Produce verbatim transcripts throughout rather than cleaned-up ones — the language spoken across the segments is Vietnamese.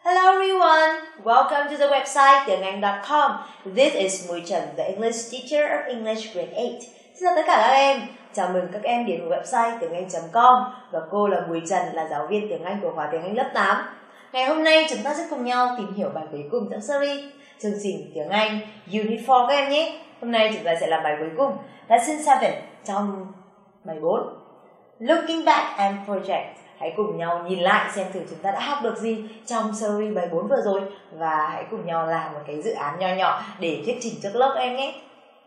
Hello everyone, welcome to the website tiếng Anh chấm com. This is Mùi Trần, the English teacher of English grade eight. Xin chào tất cả các em, chào mừng các em đến với website tiếng Anh chấm com. Và cô là Mùi Trần, là giáo viên tiếng Anh của khóa tiếng Anh lớp tám. Ngày hôm nay chúng ta sẽ cùng nhau tìm hiểu bài cuối cùng trong series chương trình tiếng Anh Unit four các em nhé. Hôm nay chúng ta sẽ làm bài cuối cùng, Lesson seven trong bài bốn. Looking back and project. Hãy cùng nhau nhìn lại xem thử chúng ta đã học được gì trong series bài bốn vừa rồi và hãy cùng nhau làm một cái dự án nho nhỏ để thuyết trình trước lớp em nhé.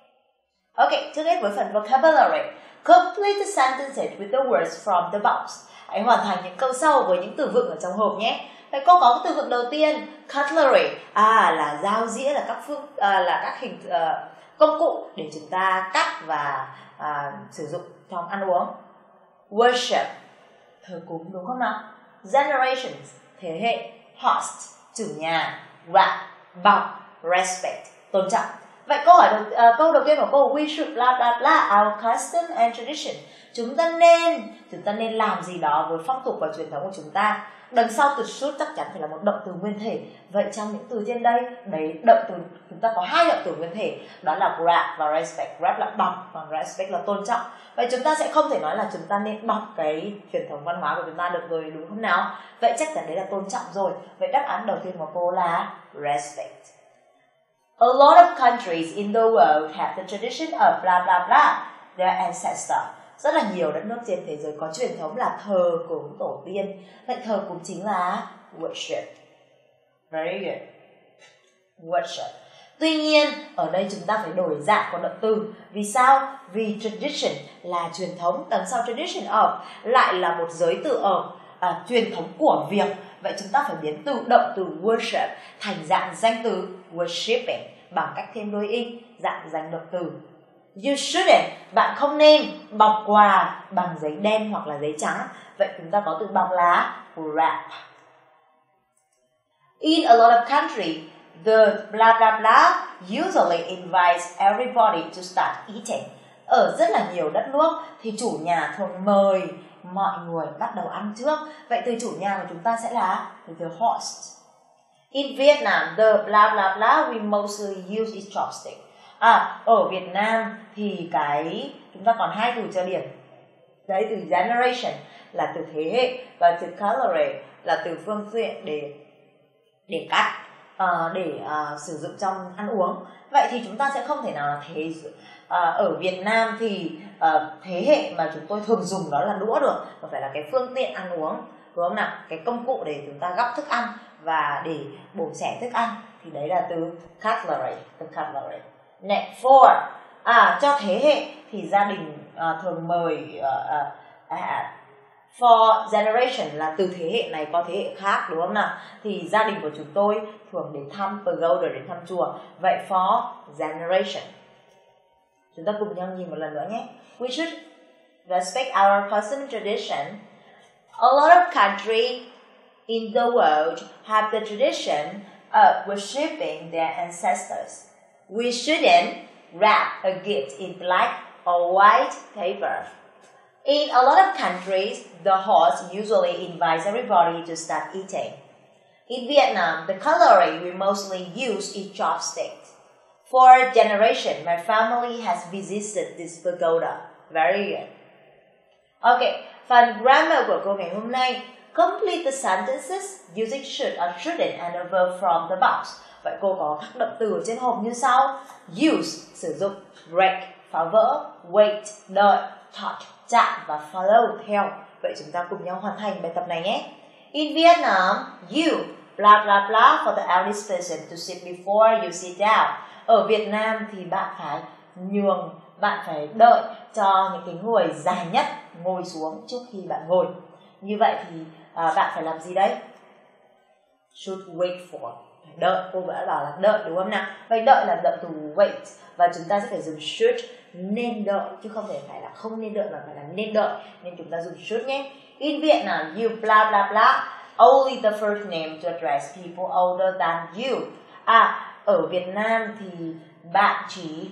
Ok, trước hết với phần vocabulary. Complete the sentences with the words from the box. Hãy hoàn thành những câu sau với những từ vựng ở trong hộp nhé. Vậy cô có cái từ vựng đầu tiên, cutlery, à là dao dĩa, là các phương à, là các hình uh, công cụ để chúng ta cắt và uh, sử dụng trong ăn uống. Worship, thờ cúng, đúng không nào? Generations, thế hệ. Host, chủ nhà. Wrap, bọc. Respect, tôn trọng. Vậy câu hỏi đầu, uh, câu đầu tiên của cô, we should blah blah blah our custom and tradition. Chúng ta nên, chúng ta nên làm gì đó với phong tục và truyền thống của chúng ta. Đằng sau từ should chắc chắn phải là một động từ nguyên thể. Vậy trong những từ trên đây, đấy động từ chúng ta có hai động từ nguyên thể, đó là grab và respect. Grab là bọc, còn respect là tôn trọng. Vậy chúng ta sẽ không thể nói là chúng ta nên bọc cái truyền thống văn hóa của chúng ta được rồi, đúng không nào? Vậy chắc chắn đấy là tôn trọng rồi. Vậy đáp án đầu tiên của cô là respect. A lot of countries in the world have the tradition of blah blah blah their ancestors. Rất là nhiều đất nước trên thế giới có truyền thống là thờ cúng tổ tiên. Vậy thờ cúng chính là worship. Very good. Worship. Tuy nhiên, ở đây chúng ta phải đổi dạng của động từ. Vì sao? Vì tradition là truyền thống, đằng sau tradition of lại là một giới từ ở, à, truyền thống của việc. Vậy chúng ta phải biến từ động từ worship thành dạng danh từ worshiping bằng cách thêm đôi in, dạng danh động từ. You shouldn't, bạn không nên bọc quà bằng giấy đen hoặc là giấy trắng. Vậy chúng ta có từ bọc lá, wrap. In a lot of countries, the blah blah blah usually invites everybody to start eating. Ở rất là nhiều đất nước thì chủ nhà thường mời mọi người bắt đầu ăn trước. Vậy từ chủ nhà của chúng ta sẽ là the host. In Vietnam, the blah blah blah we mostly use is chopstick. À, ở Việt Nam thì cái chúng ta còn hai từ cho điểm. Đấy, từ generation là từ thế hệ và từ cutlery là từ phương tiện để để cắt, uh, để uh, sử dụng trong ăn uống. Vậy thì chúng ta sẽ không thể nào là thế uh, ở Việt Nam thì uh, thế hệ mà chúng tôi thường dùng đó là đũa được, mà phải là cái phương tiện ăn uống, đúng không nào? Cái công cụ để chúng ta gắp thức ăn và để bổ xẻ thức ăn thì đấy là từ cutlery, từ cutlery. Next, for, à, cho thế hệ thì gia đình uh, thường mời uh, uh, uh, for generation là từ thế hệ này có thế hệ khác, đúng không nào? Thì gia đình của chúng tôi thường đến thăm pagoda, đến thăm chùa. Vậy for generation. Chúng ta cùng nhau nhìn một lần nữa nhé. We should respect our custom tradition. A lot of countries in the world have the tradition of worshiping their ancestors. We shouldn't wrap a gift in black or white paper. In a lot of countries, the host usually invites everybody to start eating. In Vietnam, the cutlery we mostly use is chopsticks. For a generation, my family has visited this pagoda. Very good. Okay, phần grammar của cô ngày hôm nay. Complete the sentences using should or shouldn't and a verb from the box. Vậy cô có các động từ ở trên hộp như sau. Use, sử dụng. Break, phá vỡ. Wait, đợi. Touch, chạm và follow, theo. Vậy chúng ta cùng nhau hoàn thành bài tập này nhé. In Vietnam, you blah blah blah for the eldest person to sit before you sit down. Ở Việt Nam thì bạn phải nhường, bạn phải đợi cho những cái người dài nhất ngồi xuống trước khi bạn ngồi. Như vậy thì à, bạn phải làm gì đấy? Should wait for. Phải đợi, cô đã bảo là đợi, đúng không nào? Vậy đợi là động từ wait và chúng ta sẽ phải dùng should, nên đợi, chứ không thể phải là không nên đợi mà phải là nên đợi, nên chúng ta dùng should nhé. In Vietnam, you blah blah blah only the first name to address people older than you. À, ở Việt Nam thì bạn chỉ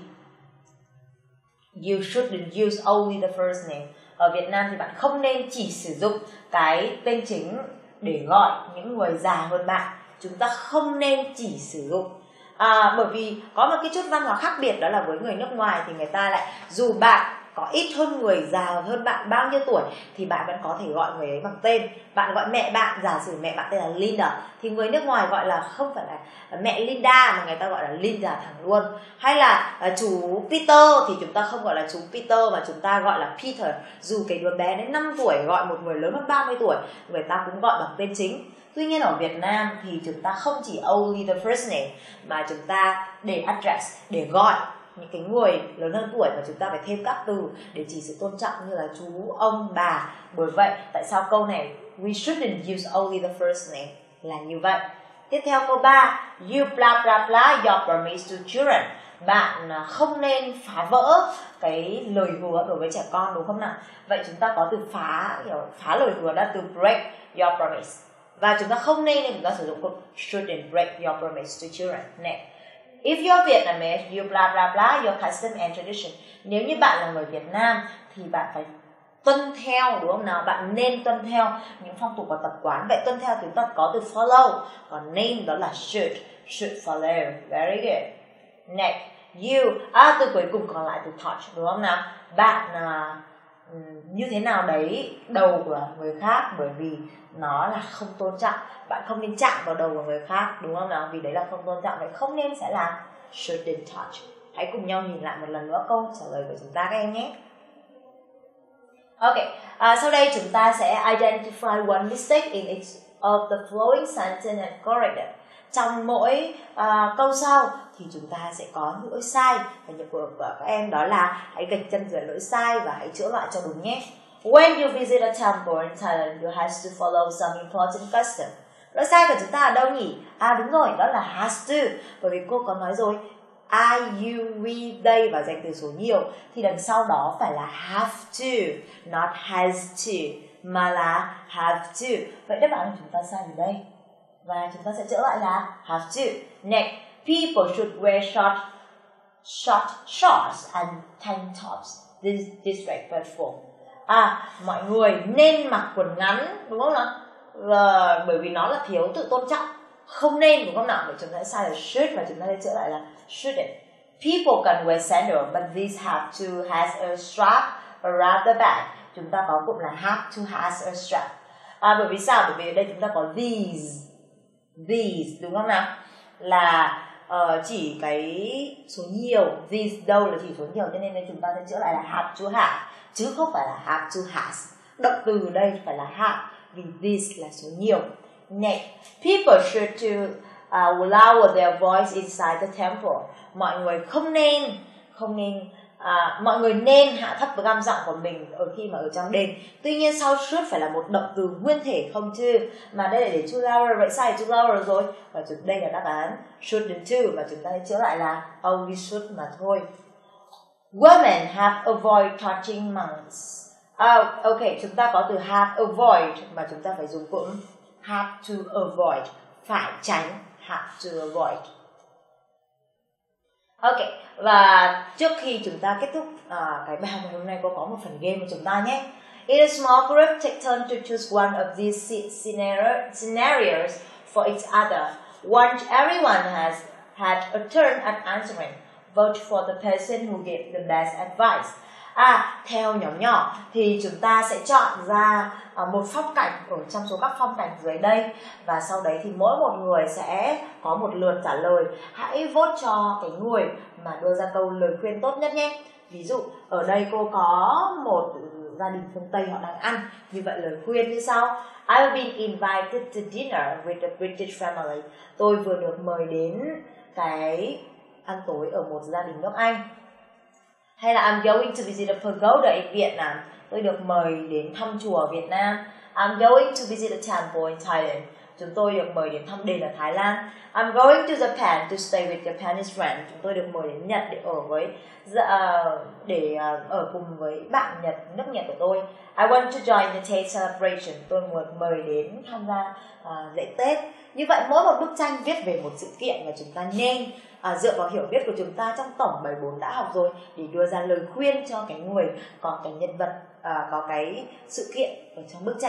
you shouldn't use only the first name. Ở Việt Nam thì bạn không nên chỉ sử dụng cái tên chính để gọi những người già hơn bạn. chúng ta không nên chỉ sử dụng. À, bởi vì có một cái chút văn hóa khác biệt, đó là với người nước ngoài thì người ta lại, dù bạn có ít hơn người già hơn bạn bao nhiêu tuổi thì bạn vẫn có thể gọi người ấy bằng tên. Bạn gọi mẹ bạn, giả sử mẹ bạn tên là Linda, thì người nước ngoài gọi là không phải là mẹ Linda mà người ta gọi là Linda thẳng luôn. Hay là uh, chú Peter thì chúng ta không gọi là chú Peter mà chúng ta gọi là Peter. Dù cái đứa bé đến năm tuổi gọi một người lớn hơn ba mươi tuổi, người ta cũng gọi bằng tên chính. Tuy nhiên ở Việt Nam thì chúng ta không chỉ only the first name mà chúng ta để address, để gọi những cái người lớn hơn tuổi mà chúng ta phải thêm các từ để chỉ sự tôn trọng như là chú, ông, bà. Bởi vậy tại sao câu này we shouldn't use only the first name là như vậy. Tiếp theo câu ba, you blah blah blah your promise to children. Bạn không nên phá vỡ cái lời hứa đối với trẻ con, đúng không nào? Vậy chúng ta có từ phá, phá lời hứa là từ break your promise. Và chúng ta không nên nên chúng ta sử dụng câu shouldn't break your promise to children. Next. If you're Vietnamese, you blah blah blah your custom and tradition. Nếu như bạn là người Việt Nam thì bạn phải tuân theo, đúng không nào? Bạn nên tuân theo những phong tục và tập quán. Vậy tuân theo chúng ta có từ follow, còn nên đó là should, should follow. Very good. Next, you. À, từ cuối cùng còn lại từ touch, đúng không nào? Bạn à, như thế nào đấy đầu của người khác, bởi vì nó là không tôn trọng. Bạn không nên chạm vào đầu của người khác, đúng không nào? Vì đấy là không tôn trọng, vậy không nên sẽ là shouldn't touch. Hãy cùng nhau nhìn lại một lần nữa câu trả lời của chúng ta các em nhé. Ok, à, sau đây chúng ta sẽ identify one mistake in each of the following sentence and correct it. Trong mỗi uh, câu sau thì chúng ta sẽ có những lỗi sai, và nhiệm vụ của các em đó là hãy gạch chân dưới lỗi sai và hãy chữa lại cho đúng nhé. When you visit a temple in Thailand, you have to follow some important custom. Lỗi sai của chúng ta ở đâu nhỉ? À đúng rồi, đó là has to. Bởi vì cô có nói rồi, I, you, we, they và danh từ số nhiều thì đằng sau đó phải là have to, not has to, mà là have to. Vậy đáp án của chúng ta sai ở đây. Và chúng ta sẽ chữa lại là have to. Next, people should wear short, short shorts and tank tops. This disrespectful. À, mọi người nên mặc quần ngắn, đúng không nào? Và bởi vì nó là thiếu tự tôn trọng, không nên, đúng không nào? Vậy chúng ta sẽ sai là should và chúng ta sẽ chữa lại là shouldn't. People can wear sandals, but these have to has a strap around the back. Chúng ta có cụm là have to has a strap. À, bởi vì sao? Bởi vì ở đây chúng ta có these, these, đúng không nào? Là uh, chỉ cái số nhiều, these đâu là chỉ số nhiều, cho nên chúng ta sẽ chữa lại là have to have, chứ không phải là have to has. Động từ ở đây phải là have, vì this là số nhiều. Next, people should to uh, lower their voice inside the temple. Mọi người không nên, không nên, uh, mọi người nên hạ thấp gam giọng của mình ở khi mà ở trong đền. Tuy nhiên sau should phải là một động từ nguyên thể không to, mà đây là để to lower, vậy sai to lower rồi. Và đây là đáp án shouldn't to, và chúng ta sẽ chữa lại là only should mà thôi. Women have avoid touching monks. Oh, ok, chúng ta có từ have avoid mà chúng ta phải dùng cụm have to avoid, phải tránh, have to avoid. Ok, và trước khi chúng ta kết thúc uh, cái bài học ngày hôm nay, cô có một phần game của chúng ta nhé. In a small group, take turn to choose one of these scenarios for each other. Once everyone has had a turn at answering, vote for the person who gave the best advice. À, theo nhóm nhỏ thì chúng ta sẽ chọn ra uh, một phong cảnh ở trong số các phong cảnh dưới đây, và sau đấy thì mỗi một người sẽ có một lượt trả lời. Hãy vote cho cái người mà đưa ra câu lời khuyên tốt nhất nhé. Ví dụ ở đây cô có một gia đình phương Tây họ đang ăn, như vậy lời khuyên như sau: I've been invited to dinner with a British family. Tôi vừa được mời đến cái ăn tối ở một gia đình nước Anh. Hay là I'm going to visit a pagoda in Vietnam. Tôi được mời đến thăm chùa ở Việt Nam. I'm going to visit a temple in Thailand. Chúng tôi được mời đến thăm đền ở Thái Lan. I'm going to Japan to stay with Japanese friend. Chúng tôi được mời đến Nhật để ở với để ở cùng với bạn Nhật, nước Nhật của tôi. I want to join the Tet celebration. Tôi được mời đến tham gia uh, lễ Tết. Như vậy mỗi một bức tranh viết về một sự kiện và chúng ta nên À, dựa vào hiểu biết của chúng ta trong tổng bài bốn đã học rồi để đưa ra lời khuyên cho cái người có cái nhân vật, à, có cái sự kiện ở trong bức tranh nhé.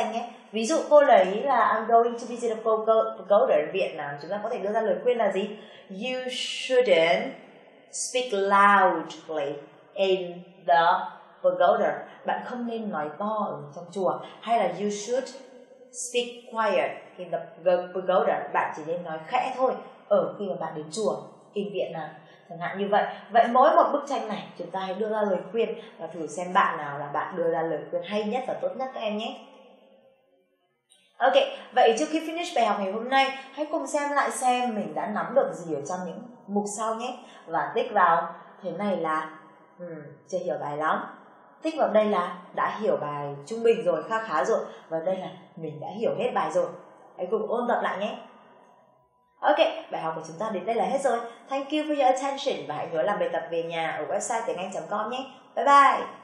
Ví dụ cô lấy là I'm going to visit a pagoda ở Việt Nam, chúng ta có thể đưa ra lời khuyên là gì? You shouldn't speak loudly in the pagoda. Bạn không nên nói to ở trong chùa. Hay là you should speak quiet in the pagoda. Bạn chỉ nên nói khẽ thôi ở khi mà bạn đến chùa in Việt Nam, chẳng hạn như vậy. Vậy mỗi một bức tranh này chúng ta hãy đưa ra lời khuyên và thử xem bạn nào là bạn đưa ra lời khuyên hay nhất và tốt nhất các em nhé. Ok, vậy trước khi finish bài học ngày hôm nay, hãy cùng xem lại xem mình đã nắm được gì ở trong những mục sau nhé. Và tích vào thế này là um, chưa hiểu bài lắm. Tích vào đây là đã hiểu bài trung bình rồi, khá khá rồi. Và đây là mình đã hiểu hết bài rồi. Hãy cùng ôn tập lại nhé. Ok, bài học của chúng ta đến đây là hết rồi. Thank you for your attention. Và hãy nhớ làm bài tập về nhà ở website tiếng anh chấm com nhé. Bye bye.